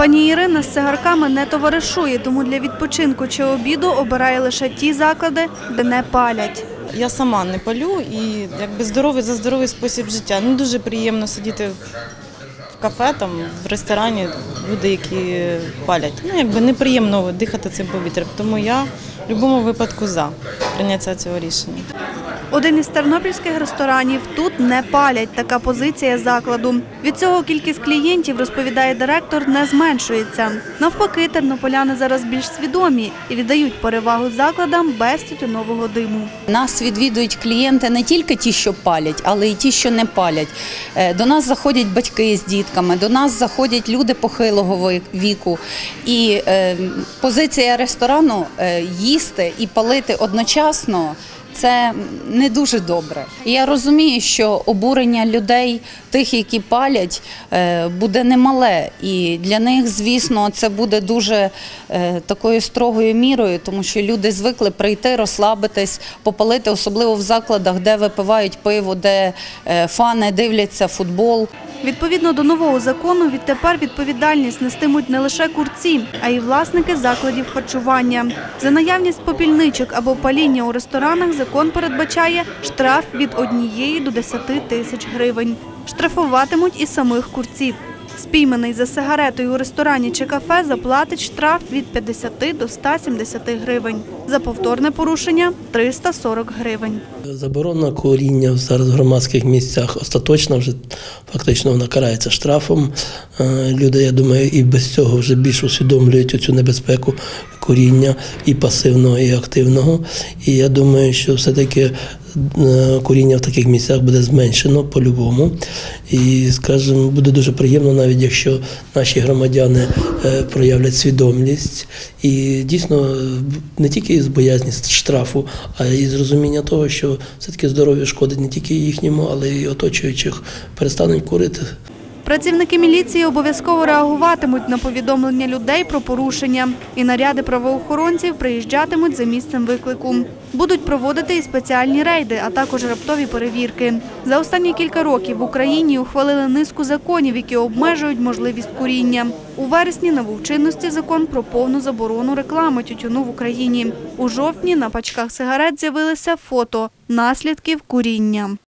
Пані Ірина з цигарками не товаришує, тому для відпочинку чи обіду обирає лише ті заклади, де не палять. Я сама не палю і здоровий за здоровий спосіб життя. Не дуже приємно сидіти в кафе, в ресторані, люди, які палять. Неприємно дихати цим повітрям, тому я в будь-якому випадку за прийняття цього рішення. Один із тернопільських ресторанів тут не палять. Така позиція закладу. Від цього кількість клієнтів, розповідає директор, не зменшується. Навпаки, тернополяни зараз більш свідомі і віддають перевагу закладам без тютюнового диму. Нас відвідують клієнти не тільки ті, що палять, але й ті, що не палять. До нас заходять батьки з дітками, до нас заходять люди похилого віку. І позиція ресторану – їсти і палити одночасно – це не дуже добре. Я розумію, що обурення людей, тих, які палять, буде немале. І для них, звісно, це буде дуже такою строгою мірою, тому що люди звикли прийти, розслабитись, попалити, особливо в закладах, де випивають пиво, де фани дивляться футбол. Відповідно до нового закону, відтепер відповідальність нестимуть не лише курці, а й власники закладів харчування. За наявність попільничок або паління у ресторанах закон передбачає штраф від 1 до 10 тисяч гривень. Штрафуватимуть і самих курців. Спійманий за сигаретою у ресторані чи кафе заплатить штраф від 50 до 170 гривень. За повторне порушення – 340 гривень. Заборона куріння зараз в громадських місцях остаточно, вже фактично вона карається штрафом. Люди, я думаю, і без цього вже більш усвідомлюють цю небезпеку куріння і пасивного, і активного. І я думаю, що все-таки куріння в таких місцях буде зменшено по-любому. І, скажімо, буде дуже приємно, навіть якщо наші громадяни проявлять свідомість і дійсно не тільки з боязні штрафу, а й з розуміння того, що все-таки здоров'я шкодить не тільки їхньому, але й оточуючих, перестануть курити. Працівники міліції обов'язково реагуватимуть на повідомлення людей про порушення. І наряди правоохоронців приїжджатимуть за місцем виклику. Будуть проводити і спеціальні рейди, а також раптові перевірки. За останні кілька років в Україні ухвалили низку законів, які обмежують можливість куріння. У вересні набув чинності закон про повну заборону реклами тютюну в Україні. У жовтні на пачках сигарет з'явилися фото наслідків куріння.